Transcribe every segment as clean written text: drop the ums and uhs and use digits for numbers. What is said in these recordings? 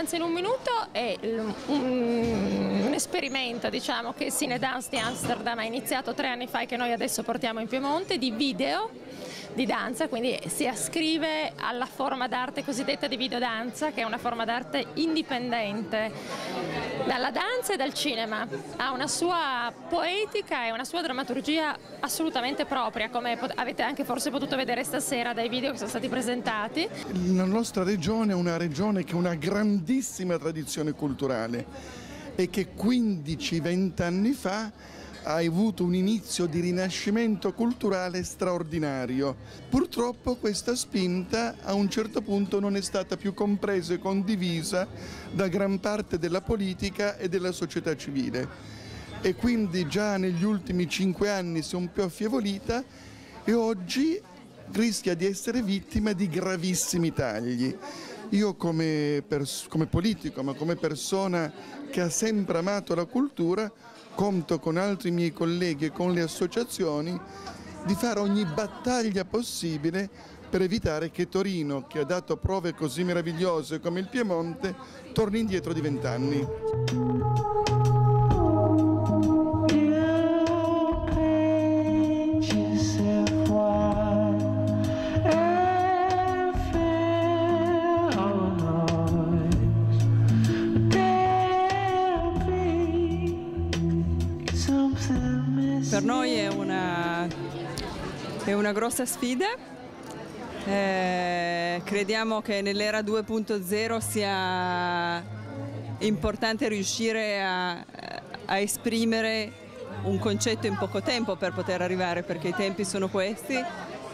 Danza in un minuto è un esperimento, diciamo, che Cinedance di Amsterdam ha iniziato 3 anni fa e che noi adesso portiamo in Piemonte, di video di danza, quindi si ascrive alla forma d'arte cosiddetta di videodanza, che è una forma d'arte indipendente dalla danza e dal cinema, ha una sua poetica e una sua drammaturgia assolutamente propria, come avete anche forse potuto vedere stasera dai video che sono stati presentati. La nostra regione è una regione che ha una grandissima tradizione culturale e che 15-20 anni fa ha avuto un inizio di rinascimento culturale straordinario. Purtroppo questa spinta a un certo punto non è stata più compresa e condivisa da gran parte della politica e della società civile e quindi già negli ultimi 5 anni si è un po' affievolita e oggi rischia di essere vittima di gravissimi tagli. Io come politico, ma come persona che ha sempre amato la cultura, conto con altri miei colleghi e con le associazioni di fare ogni battaglia possibile per evitare che Torino, che ha dato prove così meravigliose come il Piemonte, torni indietro di 20 anni. Per noi è una grossa sfida, crediamo che nell'era 2.0 sia importante riuscire a esprimere un concetto in poco tempo per poter arrivare, perché i tempi sono questi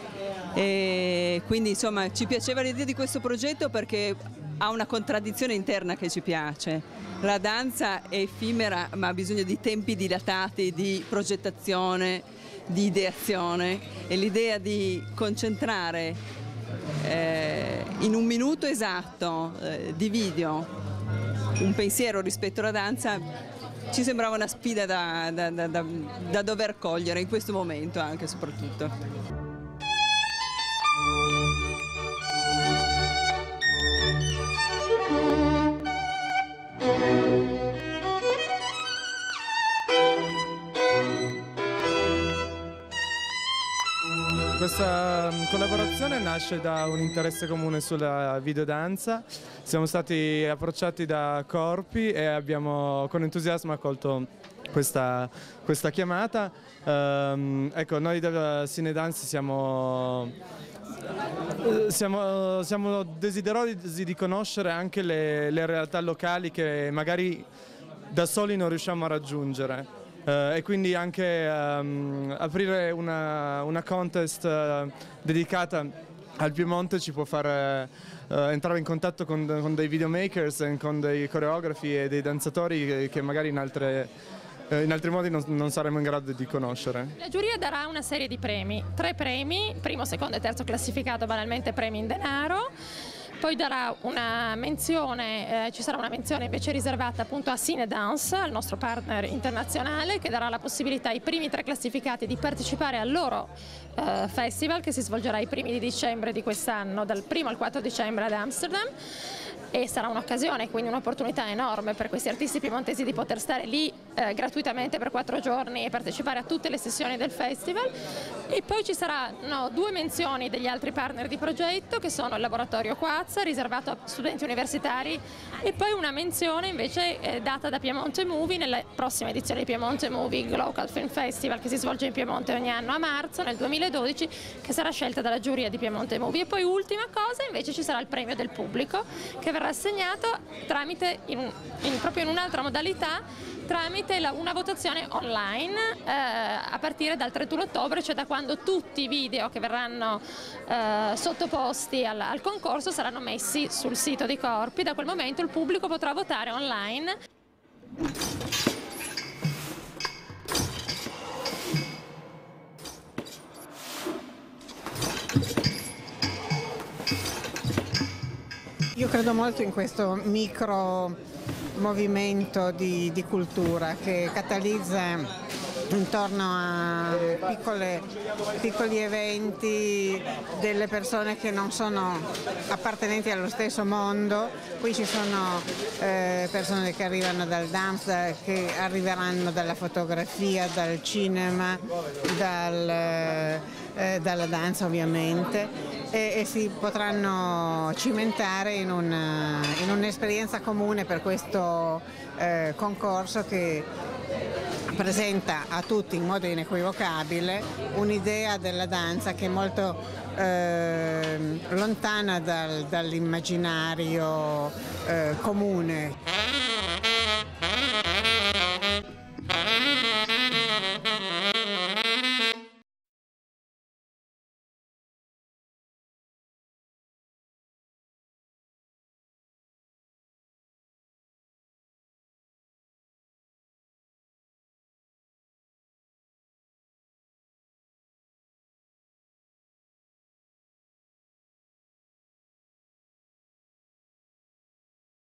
e quindi insomma ci piaceva l'idea di questo progetto perché ha una contraddizione interna che ci piace. La danza è effimera ma ha bisogno di tempi dilatati di progettazione, di ideazione e l'idea di concentrare in un minuto esatto di video un pensiero rispetto alla danza ci sembrava una sfida da dover cogliere in questo momento anche e soprattutto. Questa collaborazione nasce da un interesse comune sulla videodanza. Siamo stati approcciati da Corpi e abbiamo con entusiasmo accolto questa chiamata. Ecco, noi della Cinedance siamo desiderosi di conoscere anche le realtà locali che magari da soli non riusciamo a raggiungere. E quindi anche aprire una contest dedicata al Piemonte ci può far entrare in contatto con dei videomakers e con dei coreografi e dei danzatori che magari in altri modi non saremmo in grado di conoscere. La giuria darà una serie di premi, 3 premi, primo, secondo e terzo classificato, banalmente premi in denaro. Poi darà una menzione, ci sarà una menzione invece riservata appunto a Cinedance, al nostro partner internazionale, che darà la possibilità ai primi 3 classificati di partecipare al loro festival che si svolgerà i primi di dicembre di quest'anno, dal 1° al 4 dicembre ad Amsterdam. E sarà un'occasione, quindi un'opportunità enorme per questi artisti piemontesi di poter stare lì gratuitamente per 4 giorni e partecipare a tutte le sessioni del festival. E poi ci saranno 2 menzioni degli altri partner di progetto, che sono il laboratorio Quazza, riservato a studenti universitari, e poi una menzione invece data da Piemonte Movie nella prossima edizione di Piemonte Movie Local Film Festival, che si svolge in Piemonte ogni anno a marzo nel 2012, che sarà scelta dalla giuria di Piemonte Movie. E poi ultima cosa, invece ci sarà il premio del pubblico, che verrà assegnato tramite proprio in un'altra modalità, tramite una votazione online a partire dal 31 ottobre, cioè da quando tutti i video che verranno sottoposti al concorso saranno messi sul sito di Corpi. Da quel momento il pubblico potrà votare online. Io credo molto in questo micro movimento di cultura che catalizza intorno a piccoli eventi delle persone che non sono appartenenti allo stesso mondo. Qui ci sono persone che arrivano dal dance, che arriveranno dalla fotografia, dal cinema, dalla danza ovviamente, e si potranno cimentare in un'esperienza comune per questo concorso che presenta a tutti in modo inequivocabile un'idea della danza che è molto lontana dall'immaginario comune.